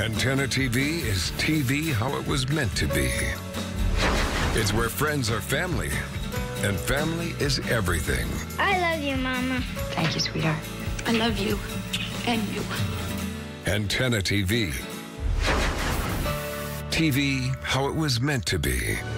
Antenna TV is TV how it was meant to be. It's where friends are family, and family is everything. I love you, Mama. Thank you, sweetheart. I love you and you. Antenna TV. TV how it was meant to be.